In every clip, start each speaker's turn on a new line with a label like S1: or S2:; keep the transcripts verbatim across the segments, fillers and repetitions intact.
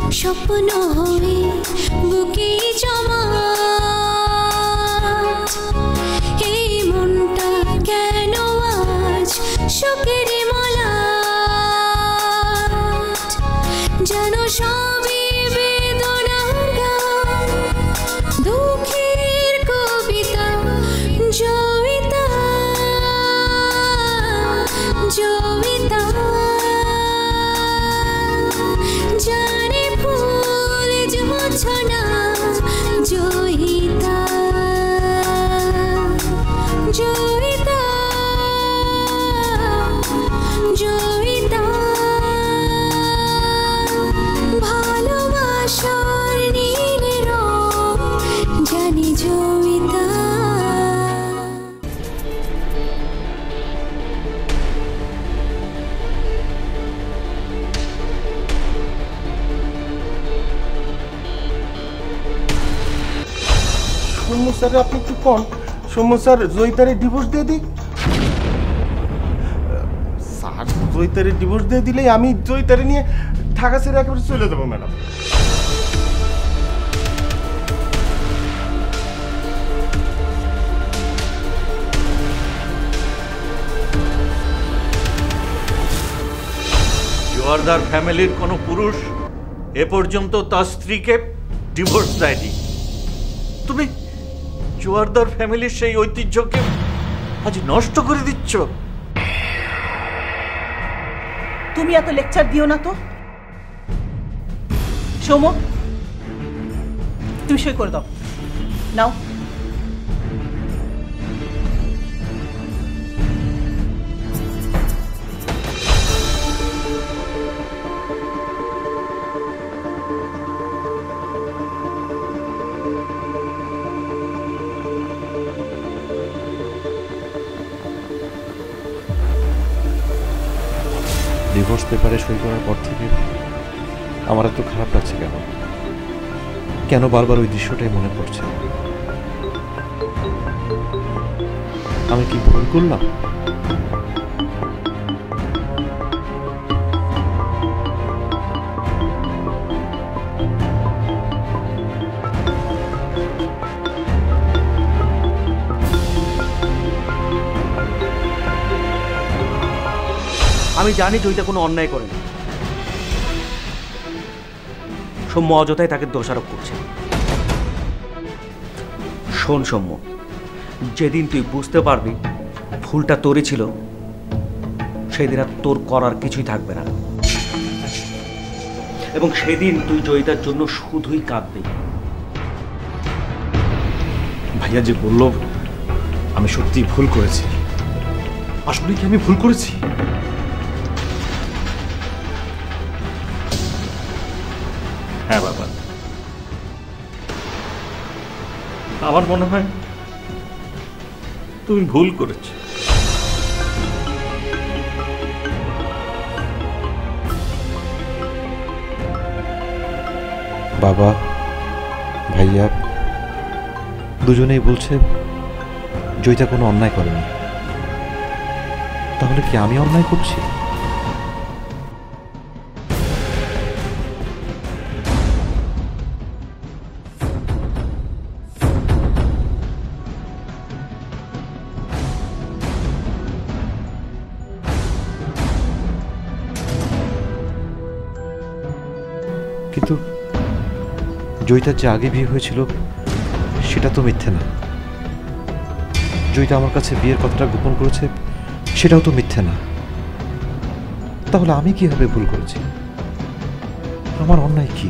S1: স্বপ্ন হয়ে বুকে জমা এই মনটা কেন আজ শোকের মালা যেন সবই বেদনার গান দুঃখের কবিতা জয়িতা জয়িতা জানে ফুল জোছনা জয়িতা জয়িতা জয়িতা ভালোবাসার নীল রং জানি জয়িতা।
S2: সৌম্য স্যার আপনি একটু কন, সৌম্য স্যার জয়িতারে ডিভোর্স দিয়ে দিই। স্যার জয়িতারে ডিভোর্স দিয়ে দিলেই আমি জয়িতারে নিয়ে ঢাকা ছেড়ে একেবারে চলে যাবো ম্যাডাম।
S3: জোয়ারদার ফ্যামিলির কোনো পুরুষ এ পর্যন্ত তার স্ত্রীকে ডিভোর্স দেয়নি। তুমি জোয়ারদার ফ্যামিলির সেই ঐতিহ্যকে আজ নষ্ট করে দিচ্ছ।
S4: তুমি এত লেকচার দিও না তো। সৌম্য তুমি সই করে দাও, নাও।
S5: ডিভোর্স পেপারে সই করার পর থেকে আমার এত খারাপ লাগছে কেন? কেন বারবার ওই দৃশ্যটাই মনে পড়ছে? আমি কি ভুল করলাম?
S6: আমি জানি জয়িতা কোনো অন্যায় করেনি। সৌম্য অযথাই তাকে দোষারোপ করছে। শোন সৌম্য, যেদিন তুই বুঝতে পারবি ভুলটা তোরই ছিল সেদিন আর তোর করার কিছুই থাকবে না, এবং সেদিন তুই জয়িতার জন্য শুধুই কাঁদবি।
S5: ভাইয়া যে বলল আমি সত্যি ভুল করেছি, আসলে কি আমি ভুল করেছি?
S3: হ্যাঁ বাবা, আমার মনে হয় তুমি ভুল করেছ।
S5: বাবা ভাইয়া দুজনেই বলছে জয়িতা কোনো অন্যায় করেনি, তাহলে কি আমি অন্যায় করছি? কিন্তু জয়িতার যে আগে বিয়ে হয়েছিল সেটা তো মিথ্যে না। জয়িতা আমার কাছে বিয়ের কথাটা গোপন করেছে সেটাও তো মিথ্যে না। তাহলে আমি কিভাবে ভুল করেছি? আমার অন্যায় কি?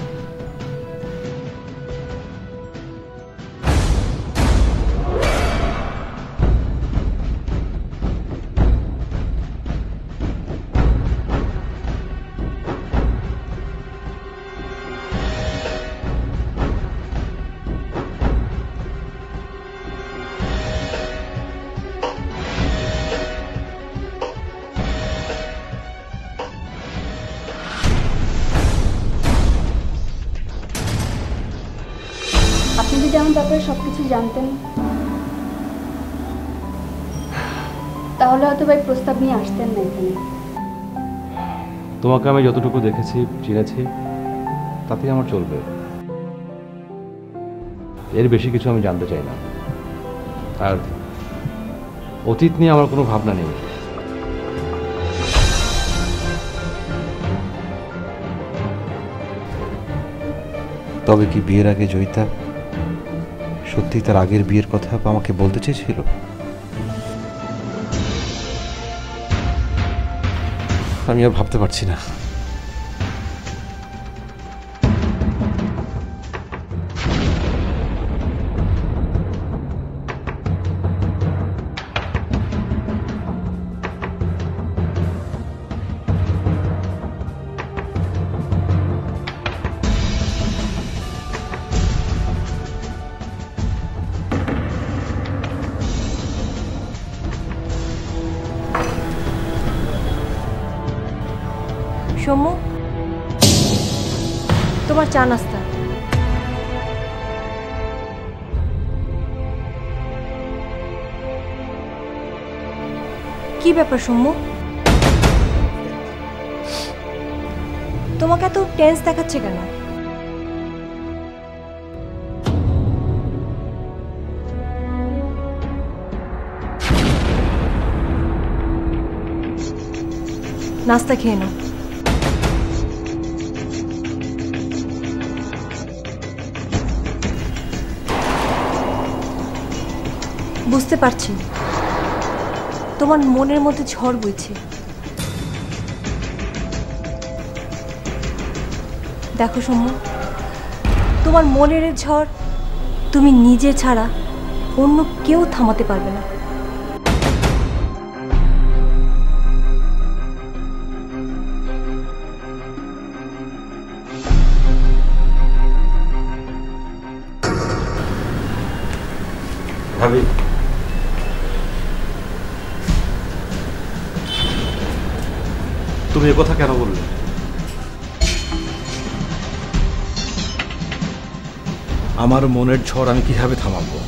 S7: আপনি যদি আমার ব্যাপারে সবকিছু জানতেন তাহলে হয়তো ভাই প্রস্তাব নিয়ে আসতেন না এখানে।
S5: তোমাকে আমি যতটুকু দেখেছি চিনেছি
S8: তাতেই আমার চলবে। এর বেশি কিছু আমি জানতে চাই না। আর অতীত নিয়ে আমার কোনো ভাবনা নেই।
S5: তবে কি বিয়ের আগে জয়িতা সত্যি তার আগের বিয়ের কথা আমাকে বলতে চেয়েছিল? আমি আর ভাবতে পারছি না।
S9: সৌম্য, তোমার চা নাস্তা। কি ব্যাপার সৌম্য, তোমাকে এত টেন্স দেখাচ্ছে কেন? নাস্তা খেয়ে নাও। বুঝতে পারছি তোমার মনের মধ্যে ঝড় বইছে। দেখো সৌম্য, তোমার মনের ঝড় তুমি নিজে ছাড়া অন্য কেউ থামাতে পারবে না।
S5: ভাবি, তুমি এ কথা কেন বললে?
S6: আমার মনের ঝড় আমি কিভাবে থামাবো?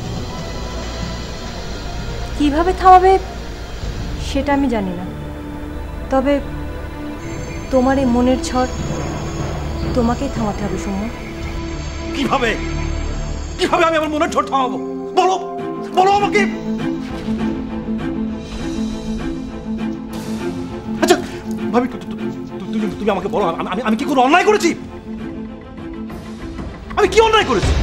S9: কিভাবে থামাবে সেটা আমি জানি না, তবে তোমার এই মনের ঝড় তোমাকেই থামাতে হবে সৌম্য।
S6: কিভাবে কিভাবে আমি আমার মনের ঝড় থামাবো? বলো বলো আমাকে। আচ্ছা ভাবি, তুমি তুমি আমাকে বলো, আমি আমি কি কোনো অন্যায় করেছি? আমি কি অন্যায় করেছি?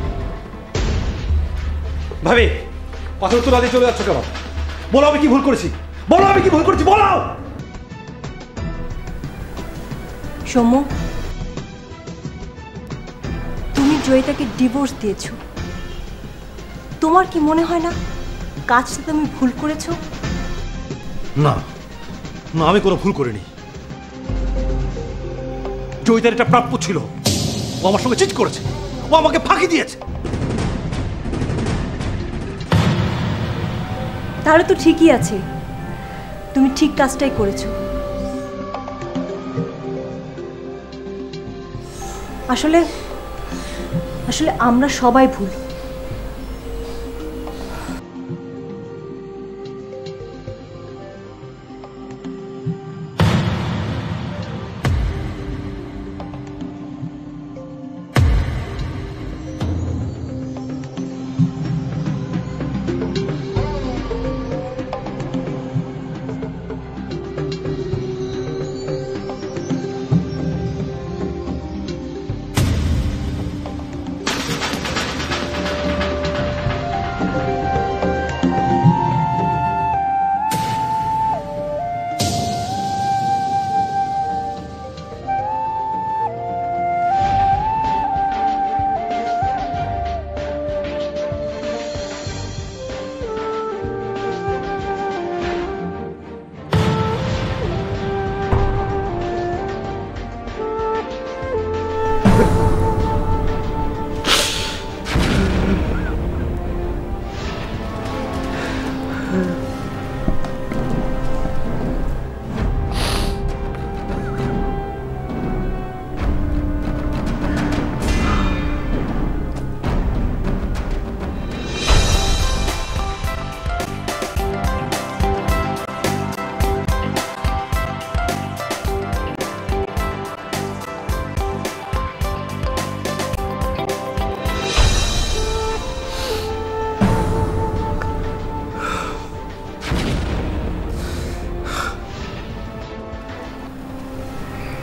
S6: ভাবি, কথা উত্তর আগে চলে যাচ্ছ কেন? বলো আমি কি ভুল করেছি, বলো আমি কি ভুল করেছি, বলো।
S9: সৌম্য, তুমি জয়িতাকে ডিভোর্স দিয়েছো। তোমার কি মনে হয় না কাজটা তুমি ভুল করেছো?
S6: না না, আমি কোনো ভুল করিনি। জয়িতার এটা প্রাপ্য ছিল। ও আমার সঙ্গে চিট করেছে, ও আমাকে ফাঁকি দিয়েছে।
S9: তাহলে তো ঠিকই আছে, তুমি ঠিক কাজটাই করেছো। আসলে আসলে আমরা সবাই ভুল।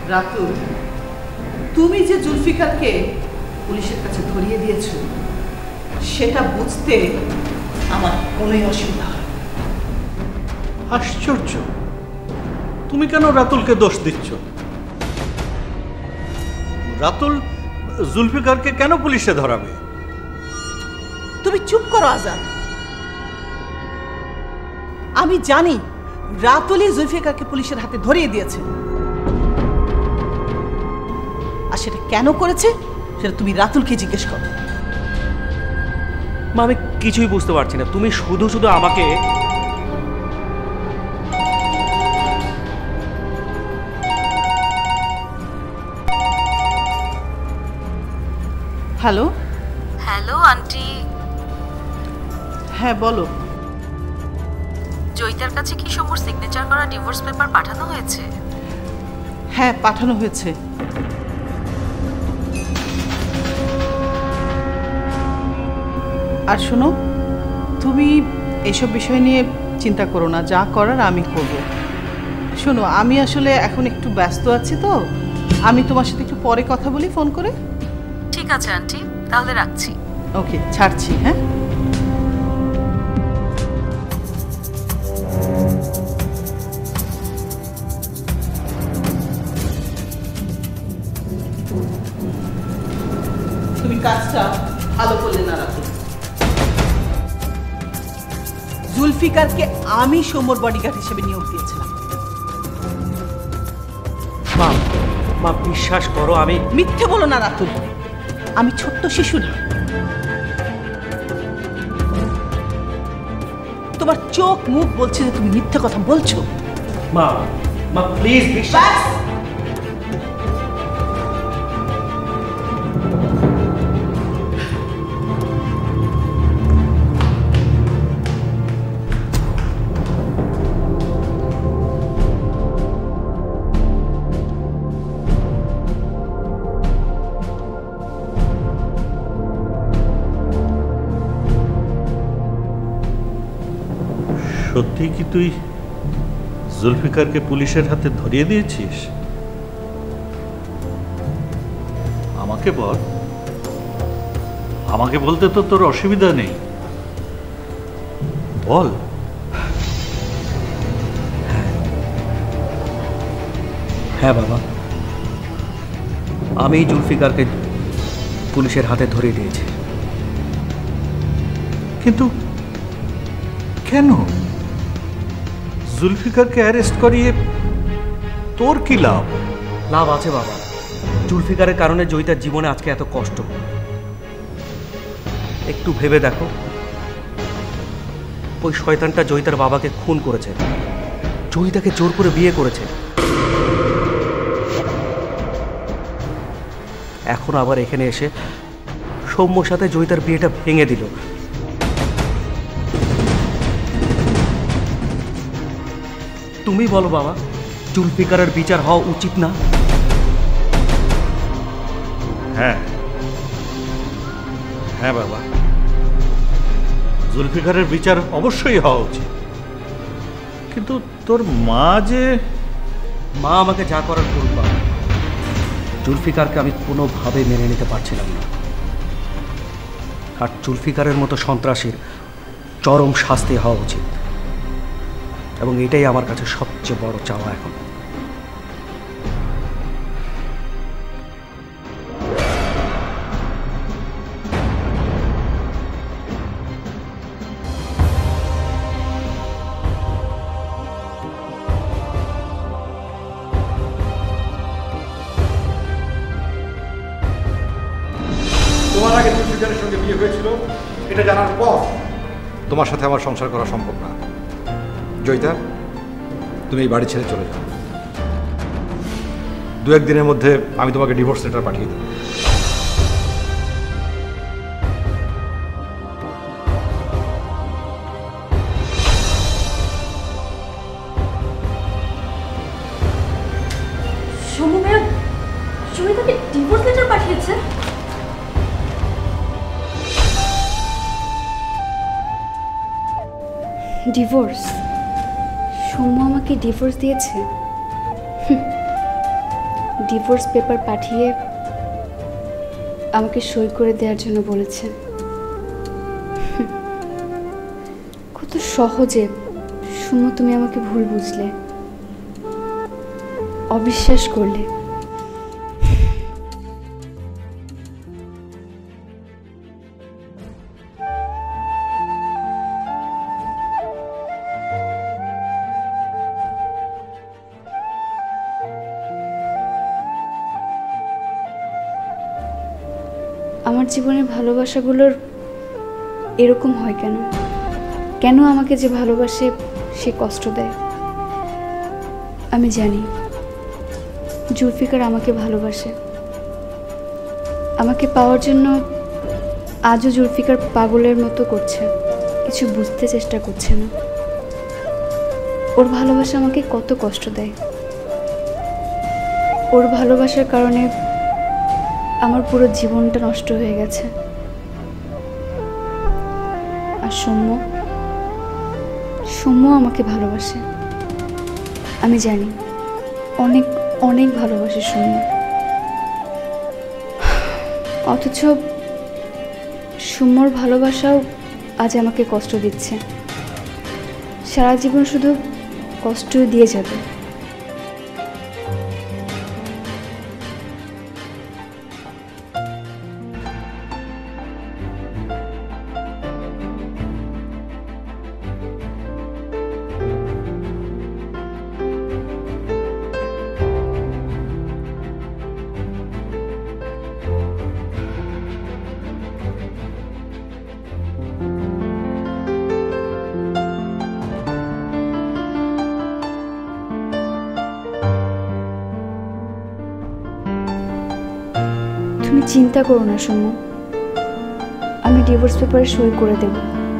S4: রাতুল, তুমি যে জুলফিকারকে পুলিশের কাছে ধরিয়ে দিয়েছো সেটা বুঝতে আমার কোনোই অসুবিধা হয়।
S3: আশ্চর্য, তুমি কেন রাতুলকে দোষ দিচ্ছ? রাতুল জুলফিকারকে কেন পুলিশে ধরাবে?
S4: তুমি চুপ করো আজাদ। আমি জানি রাতুলই জুলফিকারকে পুলিশের হাতে ধরিয়ে দিয়েছে, আর সেটা কেন করেছে সেটা তুমি রাতুলকে জিজ্ঞেস করো।
S6: মা, আমি কিছুই বুঝতে পারছি না। তুমি শুধু শুধু আমাকে
S4: হ্যালো।
S10: Hello aunty.
S4: হ্যাঁ বলো।
S10: জয়িতার কাছে কি সমর সিগনেচার করা ডিভোর্স পেপার পাঠানো হয়েছে?
S4: হ্যাঁ পাঠানো হয়েছে। আর শোনো, তুমি এইসব বিষয় নিয়ে চিন্তা করো না, যা করার আমি করব। শোনো, আমি আসলে এখন একটু ব্যস্ত আছি, তো আমি তোমার সাথে একটু পরে কথা বলি ফোন করে।
S10: ঠিক আছে আন্টি, তাহলে রাখছি।
S4: ওকে, ছাড়ছি। হ্যাঁ, তুমি কাজটা ভালো করলে না রাখো। জুলফিকারকে আমি সৌম্যর বডিগার্ড হিসেবে নিয়োগ দিয়েছিলাম।
S6: মা, মা বিশ্বাস করো, আমি
S4: মিথ্যে বলো না রাতুল, আমি ছোট্ট শিশু না। তোমার চোখ মুখ বলছে যে তুমি মিথ্যে কথা বলছো।
S6: মা, মা প্লিজ বিশ্বাস।
S3: সত্যি কি তুই জুলফিকারকে পুলিশের হাতে ধরিয়ে দিয়েছিস? আমাকে বল, আমাকে বলতে তো তোর অসুবিধা নেই, বল।
S6: হ্যাঁ বাবা, আমি জুলফিকারকে পুলিশের হাতে ধরিয়ে দিয়েছি।
S3: কিন্তু কেন? জুলফিকারকে অ্যারেস্ট করিয়ে তোর কি লাভ?
S6: লাভ আছে বাবা। জুলফিকারের কারণে জয়িতার জীবনে আজকে এত কষ্ট। একটু ভেবে দেখো, ওই শয়তানটা জয়িতার বাবাকে খুন করেছে, জয়িতাকে জোর করে বিয়ে করেছে, এখন আবার এখানে এসে সৌম্যর সাথে জয়িতার বিয়েটা ভেঙে দিল। তুমি বলো বাবা, জুলফিকারের বিচার হওয়া উচিত না?
S3: হ্যাঁ হ্যাঁ বাবা, জুলফিকারের বিচার অবশ্যই হওয়া উচিত, কিন্তু তোর মা যে...
S6: মা আমাকে যা করার করুক বাবা, জুলফিকারকে আমি কোনোভাবে মেনে নিতে পারছিলাম না। আর জুলফিকারের মতো সন্ত্রাসীর চরম শাস্তি হওয়া উচিত, এবং এটাই আমার কাছে সবচেয়ে বড় চাওয়া এখন।
S5: তোমার আগে জুলফিকারের সঙ্গে বিয়ে হয়েছিল এটা জানার পর তোমার সাথে আমার সংসার করা সম্ভব না। জয়িতা, তুমি এই বাড়ি ছেড়ে চলে যাও। দু একদিনের মধ্যে আমি তোমাকে ডিভোর্স লেটার পাঠিয়ে দেবো।
S9: সৌম্য ভাইয়া জয়িতাকে ডিভোর্স লেটার পাঠিয়েছে?
S7: ডিভোর্স? সৌম্য আমাকে ডিভোর্স দিয়েছে? হুম, ডিভোর্স পেপার পাঠিয়ে আমাকে সই করে দেওয়ার জন্য বলেছে। কত সহজে সুমু তুমি আমাকে ভুল বুঝলে, অবিশ্বাস করলে। আমার জীবনের ভালোবাসাগুলোর এরকম হয় কেন? কেন আমাকে যে ভালোবাসে সে কষ্ট দেয়? আমি জানি জুলফিকার আমাকে ভালোবাসে। আমাকে পাওয়ার জন্য আজও জুলফিকার পাগলের মতো করছে, কিছু বুঝতে চেষ্টা করছে না। ওর ভালোবাসা আমাকে কত কষ্ট দেয়। ওর ভালোবাসার কারণে আমার পুরো জীবনটা নষ্ট হয়ে গেছে। আর সৌম্য সৌম্য আমাকে ভালোবাসে, আমি জানি অনেক অনেক ভালোবাসে সৌম্য। অথচ সৌম্যর ভালোবাসাও আজ আমাকে কষ্ট দিচ্ছে। সারা জীবন শুধু কষ্ট দিয়ে যাবে। তুমি চিন্তা করো না সৌম্য, আমি ডিভোর্স পেপারে সই করে দেব।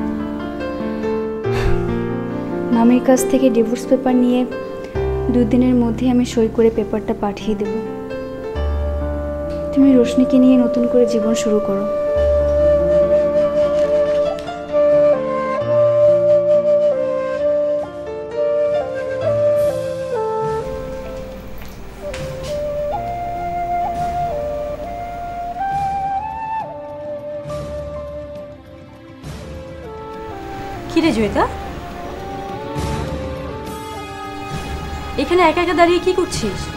S7: মামির কাছ থেকে ডিভোর্স পেপার নিয়ে দুদিনের মধ্যে আমি সই করে পেপারটা পাঠিয়ে দেব। তুমি রোশনিকে নিয়ে নতুন করে জীবন শুরু করো।
S9: কিরে জয়িতা, এখানে একা একা দাঁড়িয়ে কি করছিস?